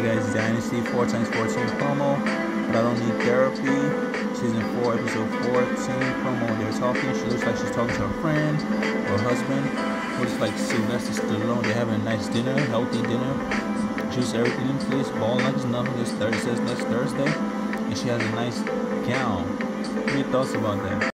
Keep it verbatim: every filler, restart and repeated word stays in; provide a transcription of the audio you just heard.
guys, Dynasty four times fourteen promo, but I don't need therapy. Season four, episode fourteen promo. They're talking. She looks like she's talking to her friend or husband. Looks like Sylvester Stallone. They're having a nice dinner, healthy dinner. Juice everything in place. Ball like it's nothing. This Thursday says next Thursday, and she has a nice gown. What are your thoughts about that?